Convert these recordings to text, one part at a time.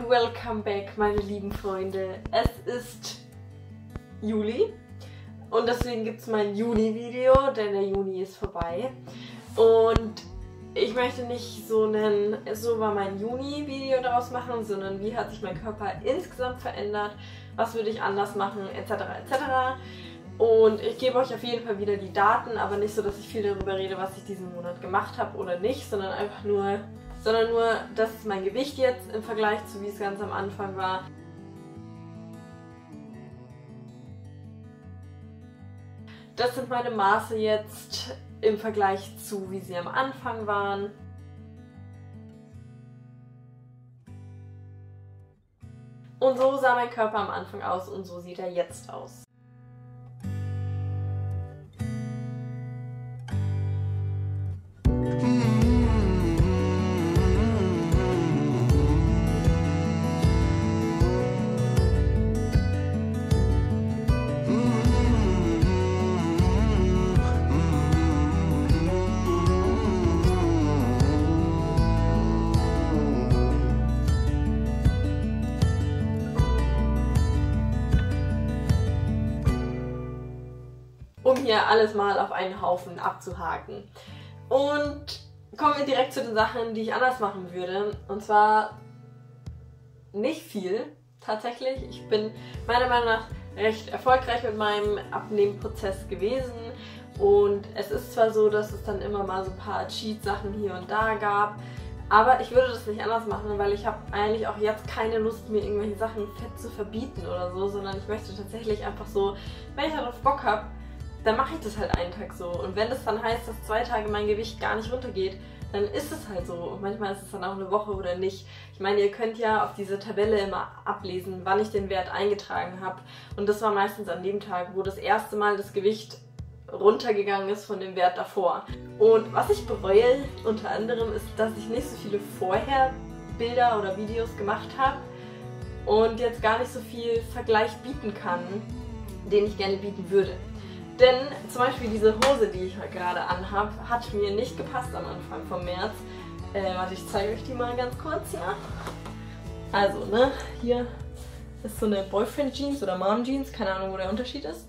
welcome back, meine lieben Freunde. Es ist Juli und deswegen gibt es mein Juni-Video, denn der Juni ist vorbei. Und ich möchte nicht so war mein Juni-Video daraus machen, sondern wie hat sich mein Körper insgesamt verändert, was würde ich anders machen, etc. etc. Und ich gebe euch auf jeden Fall wieder die Daten, aber nicht so, dass ich viel darüber rede, was ich diesen Monat gemacht habe oder nicht, sondern einfach nur, das ist mein Gewicht jetzt im Vergleich zu wie es ganz am Anfang war. Das sind meine Maße jetzt im Vergleich zu wie sie am Anfang waren. Und so sah mein Körper am Anfang aus und so sieht er jetzt aus. Um hier alles mal auf einen Haufen abzuhaken. Und kommen wir direkt zu den Sachen, die ich anders machen würde. Und zwar nicht viel, tatsächlich. Ich bin meiner Meinung nach recht erfolgreich mit meinem Abnehmprozess gewesen. Und es ist zwar so, dass es dann immer mal so ein paar Cheat-Sachen hier und da gab, aber ich würde das nicht anders machen, weil ich habe eigentlich auch jetzt keine Lust, mir irgendwelche Sachen fett zu verbieten oder so, sondern ich möchte tatsächlich einfach so, wenn ich darauf Bock habe, dann mache ich das halt einen Tag so. Und wenn das dann heißt, dass 2 Tage mein Gewicht gar nicht runtergeht, dann ist es halt so. Und manchmal ist es dann auch eine Woche oder nicht. Ich meine, ihr könnt ja auf diese Tabelle immer ablesen, wann ich den Wert eingetragen habe. Und das war meistens an dem Tag, wo das erste Mal das Gewicht runtergegangen ist von dem Wert davor. Und was ich bereue unter anderem ist, dass ich nicht so viele vorher Bilder oder Videos gemacht habe und jetzt gar nicht so viel Vergleich bieten kann, den ich gerne bieten würde. Denn zum Beispiel diese Hose, die ich gerade anhabe, hat mir nicht gepasst am Anfang vom März. Warte, ich zeige euch die mal ganz kurz hier. Also, ne, hier ist so eine Boyfriend-Jeans oder Mom-Jeans, keine Ahnung, wo der Unterschied ist.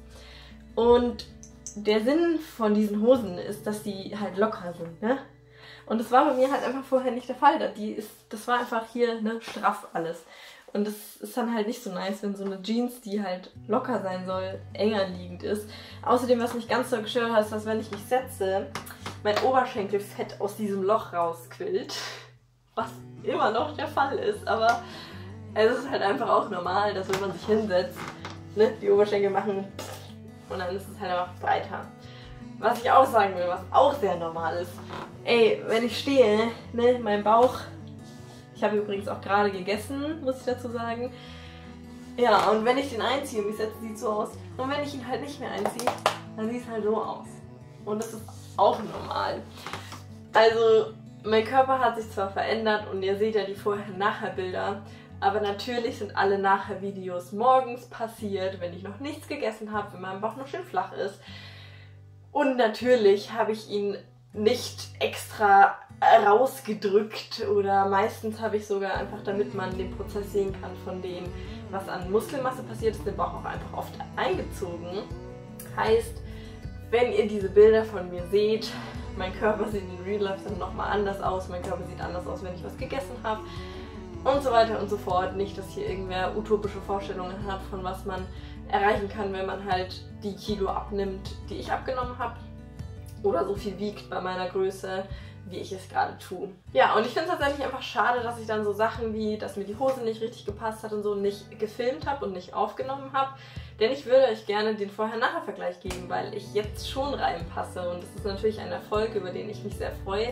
Und der Sinn von diesen Hosen ist, dass die halt locker sind, ne? Und das war bei mir halt einfach vorher nicht der Fall. Das war einfach hier, ne, straff alles. Und das ist dann halt nicht so nice, wenn so eine Jeans, die halt locker sein soll, enger liegend ist. Außerdem, was mich ganz so gestört hat, ist, dass wenn ich mich setze, mein Oberschenkelfett aus diesem Loch rausquillt. Was immer noch der Fall ist, aber es ist halt einfach auch normal, dass wenn man sich hinsetzt, ne, die Oberschenkel machen und dann ist es halt einfach breiter. Was ich auch sagen will, was auch sehr normal ist, ey, wenn ich stehe, ne, mein Bauch. Ich habe übrigens auch gerade gegessen, muss ich dazu sagen. Ja, und wenn ich den einziehe, wie es jetzt sieht so aus. Und wenn ich ihn halt nicht mehr einziehe, dann sieht es halt so aus. Und das ist auch normal. Also, mein Körper hat sich zwar verändert und ihr seht ja die Vorher-Nachher-Bilder, aber natürlich sind alle Nachher-Videos morgens passiert, wenn ich noch nichts gegessen habe, wenn mein Bauch noch schön flach ist. Und natürlich habe ich ihn nicht extra rausgedrückt oder meistens habe ich sogar einfach, damit man den Prozess sehen kann von dem, was an Muskelmasse passiert ist, den Bauch auch einfach oft eingezogen. Heißt, wenn ihr diese Bilder von mir seht, mein Körper sieht in Real Life dann nochmal anders aus, mein Körper sieht anders aus, wenn ich was gegessen habe und so weiter und so fort. Nicht, dass hier irgendwer utopische Vorstellungen hat, von was man erreichen kann, wenn man halt die Kilo abnimmt, die ich abgenommen habe oder so viel wiegt bei meiner Größe, wie ich es gerade tue. Ja, und ich finde es tatsächlich einfach schade, dass ich dann so Sachen wie, dass mir die Hose nicht richtig gepasst hat und so nicht gefilmt habe und nicht aufgenommen habe. Denn ich würde euch gerne den Vorher-Nachher-Vergleich geben, weil ich jetzt schon reinpasse und das ist natürlich ein Erfolg, über den ich mich sehr freue.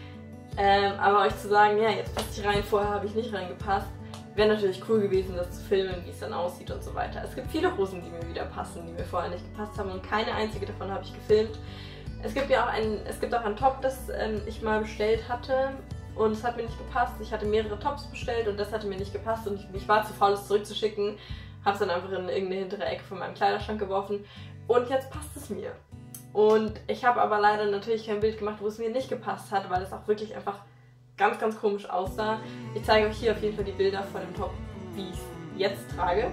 Aber euch zu sagen, ja, jetzt passt ich rein, vorher habe ich nicht reingepasst, wäre natürlich cool gewesen, das zu filmen, wie es dann aussieht und so weiter. Es gibt viele Hosen, die mir wieder passen, die mir vorher nicht gepasst haben und keine einzige davon habe ich gefilmt. Es gibt auch einen Top, das ich mal bestellt hatte und es hat mir nicht gepasst. Ich hatte mehrere Tops bestellt und das hatte mir nicht gepasst und ich war zu faul, es zurückzuschicken. Habe es dann einfach in irgendeine hintere Ecke von meinem Kleiderschrank geworfen und jetzt passt es mir. Und ich habe aber leider natürlich kein Bild gemacht, wo es mir nicht gepasst hat, weil es auch wirklich einfach ganz, ganz komisch aussah. Ich zeige euch hier auf jeden Fall die Bilder von dem Top, wie ich es jetzt trage.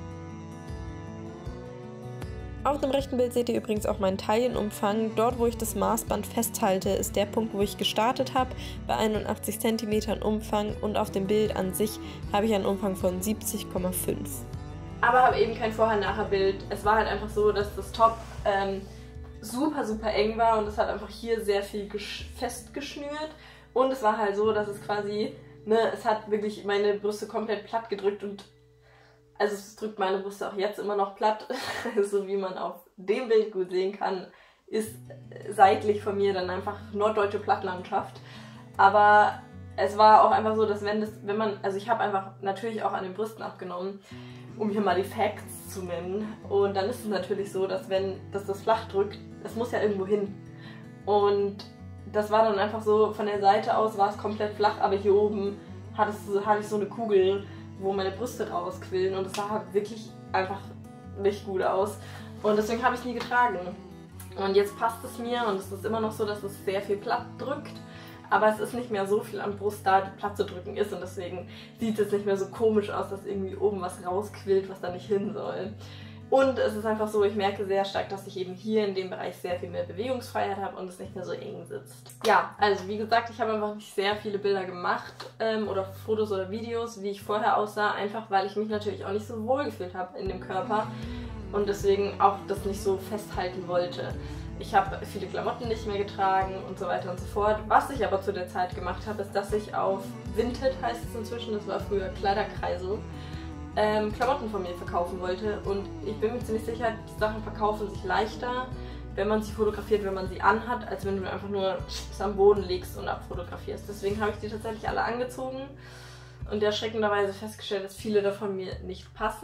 Auf dem rechten Bild seht ihr übrigens auch meinen Taillenumfang. Dort, wo ich das Maßband festhalte, ist der Punkt, wo ich gestartet habe, bei 81 cm Umfang, und auf dem Bild an sich habe ich einen Umfang von 70,5. Aber habe eben kein Vorher-Nachher-Bild. Es war halt einfach so, dass das Top super, super eng war und es hat einfach hier sehr viel festgeschnürt. Und es war halt so, dass es quasi, ne, es hat wirklich meine Brüste komplett platt gedrückt und also es drückt meine Brüste auch jetzt immer noch platt, so wie man auf dem Bild gut sehen kann, ist seitlich von mir dann einfach norddeutsche Plattlandschaft. Aber es war auch einfach so, dass also ich habe einfach natürlich auch an den Brüsten abgenommen, um hier mal die Facts zu nennen. Und dann ist es natürlich so, dass das flach drückt, es muss ja irgendwo hin. Und das war dann einfach so, von der Seite aus war es komplett flach, aber hier oben hatte ich so eine Kugel, wo meine Brüste rausquillen, und es sah halt wirklich einfach nicht gut aus. Und deswegen habe ich es nie getragen. Und jetzt passt es mir und es ist immer noch so, dass es sehr viel platt drückt. Aber es ist nicht mehr so viel an Brust da, die platt zu drücken ist, und deswegen sieht es nicht mehr so komisch aus, dass irgendwie oben was rausquillt, was da nicht hin soll. Und es ist einfach so, ich merke sehr stark, dass ich eben hier in dem Bereich sehr viel mehr Bewegungsfreiheit habe und es nicht mehr so eng sitzt. Ja, also wie gesagt, ich habe einfach nicht sehr viele Bilder gemacht oder Fotos oder Videos, wie ich vorher aussah, einfach weil ich mich natürlich auch nicht so wohl gefühlt habe in dem Körper und deswegen auch das nicht so festhalten wollte. Ich habe viele Klamotten nicht mehr getragen und so weiter und so fort. Was ich aber zu der Zeit gemacht habe, ist, dass ich auf Vinted, heißt es inzwischen, das war früher Kleiderkreisel, Klamotten von mir verkaufen wollte, und ich bin mir ziemlich sicher, die Sachen verkaufen sich leichter, wenn man sie fotografiert, wenn man sie anhat, als wenn du einfach nur es am Boden legst und abfotografierst. Deswegen habe ich die tatsächlich alle angezogen und erschreckenderweise festgestellt, dass viele davon mir nicht passen,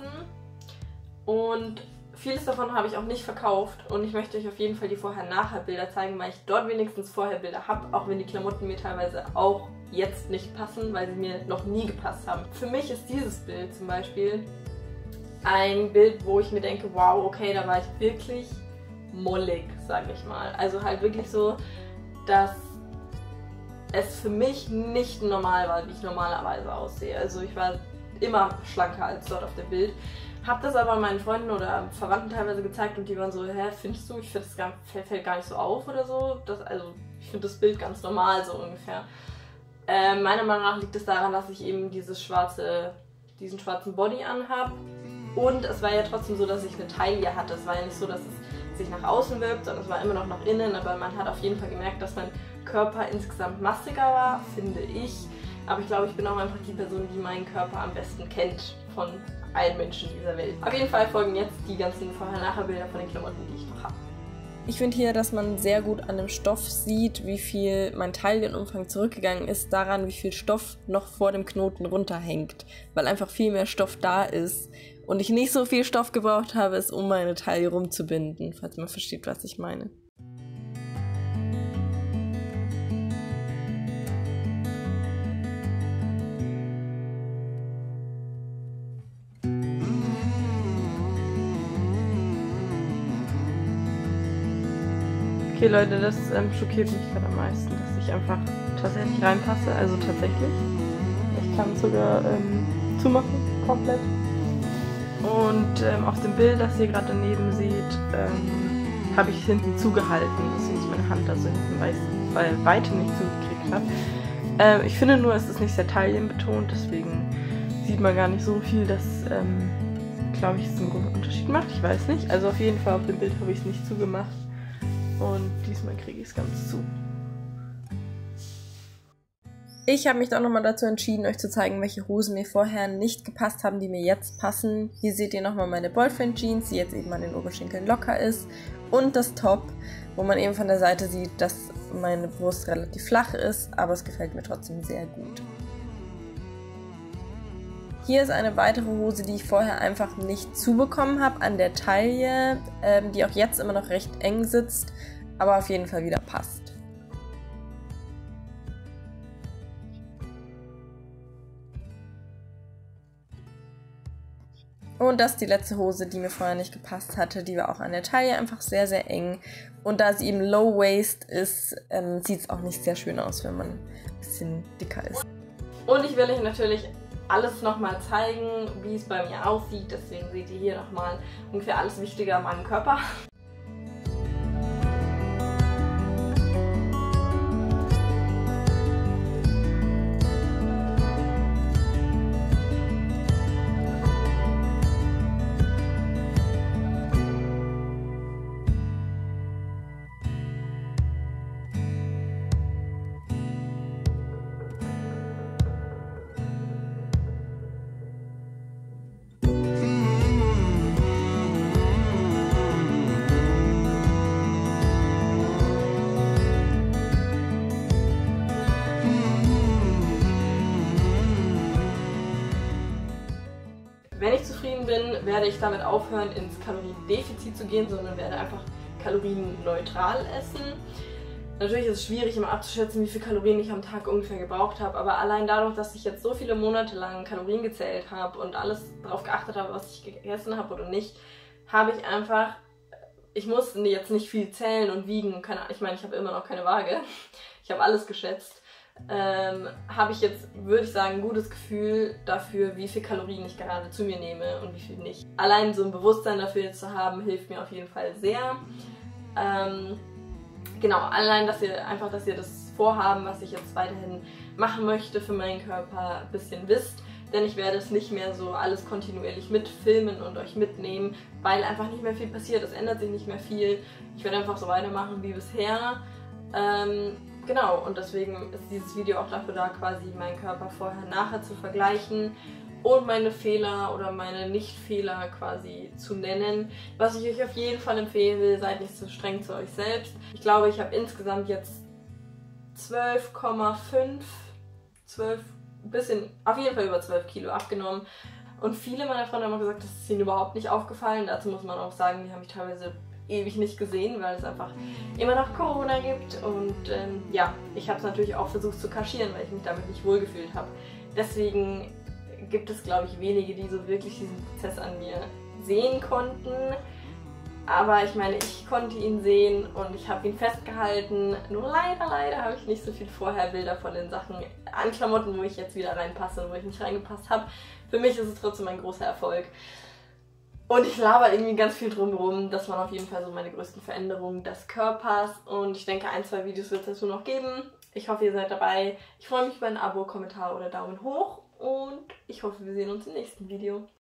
und vieles davon habe ich auch nicht verkauft, und ich möchte euch auf jeden Fall die Vorher-Nachher-Bilder zeigen, weil ich dort wenigstens Vorher-Bilder habe, auch wenn die Klamotten mir teilweise auch jetzt nicht passen, weil sie mir noch nie gepasst haben. Für mich ist dieses Bild zum Beispiel ein Bild, wo ich mir denke, wow, okay, da war ich wirklich mollig, sage ich mal. Also halt wirklich so, dass es für mich nicht normal war, wie ich normalerweise aussehe. Also ich war immer schlanker als dort auf dem Bild. Hab das aber meinen Freunden oder Verwandten teilweise gezeigt und die waren so, hä, findest du? Ich finde, das fällt gar nicht so auf oder so. Also ich finde das Bild ganz normal, so ungefähr. Meiner Meinung nach liegt es daran, dass ich eben diesen schwarzen Body anhab. Und es war ja trotzdem so, dass ich eine Taille hatte. Es war ja nicht so, dass es sich nach außen wirkt, sondern es war immer noch nach innen. Aber man hat auf jeden Fall gemerkt, dass mein Körper insgesamt massiger war, finde ich. Aber ich glaube, ich bin auch einfach die Person, die meinen Körper am besten kennt von allen Menschen dieser Welt. Auf jeden Fall folgen jetzt die ganzen Vorher-Nachher-Bilder von den Klamotten, die ich noch habe. Ich finde hier, dass man sehr gut an dem Stoff sieht, wie viel mein Taillenumfang zurückgegangen ist, daran, wie viel Stoff noch vor dem Knoten runterhängt, weil einfach viel mehr Stoff da ist und ich nicht so viel Stoff gebraucht habe, es um meine Taille rumzubinden, falls man versteht, was ich meine. Okay Leute, das schockiert mich gerade am meisten, dass ich einfach tatsächlich reinpasse, also tatsächlich. Ich kann es sogar zumachen, komplett. Und auf dem Bild, das ihr gerade daneben seht, habe ich hinten zugehalten, deswegen ist meine Hand also hinten bei weitem nicht zugekriegt habe. Ich finde nur, es ist nicht sehr taillenbetont, deswegen sieht man gar nicht so viel, dass, glaube ich, es einen großen Unterschied macht. Ich weiß nicht, also auf jeden Fall auf dem Bild habe ich es nicht zugemacht. Und diesmal kriege ich es ganz zu. Ich habe mich dann nochmal dazu entschieden, euch zu zeigen, welche Hosen mir vorher nicht gepasst haben, die mir jetzt passen. Hier seht ihr nochmal meine Boyfriend Jeans, die jetzt eben an den Oberschenkeln locker ist. Und das Top, wo man eben von der Seite sieht, dass meine Brust relativ flach ist, aber es gefällt mir trotzdem sehr gut. Hier ist eine weitere Hose, die ich vorher einfach nicht zubekommen habe an der Taille, die auch jetzt immer noch recht eng sitzt, aber auf jeden Fall wieder passt. Und das ist die letzte Hose, die mir vorher nicht gepasst hatte. Die war auch an der Taille einfach sehr, sehr eng. Und da sie eben Low Waist ist, sieht es auch nicht sehr schön aus, wenn man ein bisschen dicker ist. Und ich will euch natürlich alles nochmal zeigen, wie es bei mir aussieht. Deswegen seht ihr hier nochmal ungefähr alles Wichtige an meinem Körper. Wenn ich zufrieden bin, werde ich damit aufhören, ins Kaloriendefizit zu gehen, sondern werde einfach kalorienneutral essen. Natürlich ist es schwierig, immer abzuschätzen, wie viele Kalorien ich am Tag ungefähr gebraucht habe, aber allein dadurch, dass ich jetzt so viele Monate lang Kalorien gezählt habe und alles darauf geachtet habe, was ich gegessen habe oder nicht, habe ich einfach, ich musste jetzt nicht viel zählen und wiegen, ich meine, ich habe immer noch keine Waage, ich habe alles geschätzt. Habe ich jetzt, würde ich sagen, ein gutes Gefühl dafür, wie viel Kalorien ich gerade zu mir nehme und wie viel nicht. Allein so ein Bewusstsein dafür jetzt zu haben, hilft mir auf jeden Fall sehr. Genau, allein, dass ihr das Vorhaben, was ich jetzt weiterhin machen möchte für meinen Körper, ein bisschen wisst. Denn ich werde es nicht mehr so alles kontinuierlich mitfilmen und euch mitnehmen, weil einfach nicht mehr viel passiert. Es ändert sich nicht mehr viel. Ich werde einfach so weitermachen wie bisher. Genau, und deswegen ist dieses Video auch dafür da, quasi meinen Körper vorher und nachher zu vergleichen und meine Fehler oder meine Nicht-Fehler quasi zu nennen. Was ich euch auf jeden Fall empfehlen will, seid nicht so streng zu euch selbst. Ich glaube, ich habe insgesamt jetzt 12,5, auf jeden Fall über 12 Kilo abgenommen. Und viele meiner Freunde haben auch gesagt, das ist ihnen überhaupt nicht aufgefallen. Dazu muss man auch sagen, die haben mich teilweise ewig nicht gesehen, weil es einfach immer noch Corona gibt und ja, ich habe es natürlich auch versucht zu kaschieren, weil ich mich damit nicht wohlgefühlt habe. Deswegen gibt es, glaube ich, wenige, die so wirklich diesen Prozess an mir sehen konnten. Aber ich meine, ich konnte ihn sehen und ich habe ihn festgehalten. Nur leider habe ich nicht so viel Vorherbilder von den Sachen an Klamotten, wo ich jetzt wieder reinpasse und wo ich nicht reingepasst habe. Für mich ist es trotzdem ein großer Erfolg. Und ich laber irgendwie ganz viel drumherum. Das waren auf jeden Fall so meine größten Veränderungen des Körpers. Und ich denke, 1, 2 Videos wird es dazu noch geben. Ich hoffe, ihr seid dabei. Ich freue mich über ein Abo, Kommentar oder Daumen hoch. Und ich hoffe, wir sehen uns im nächsten Video.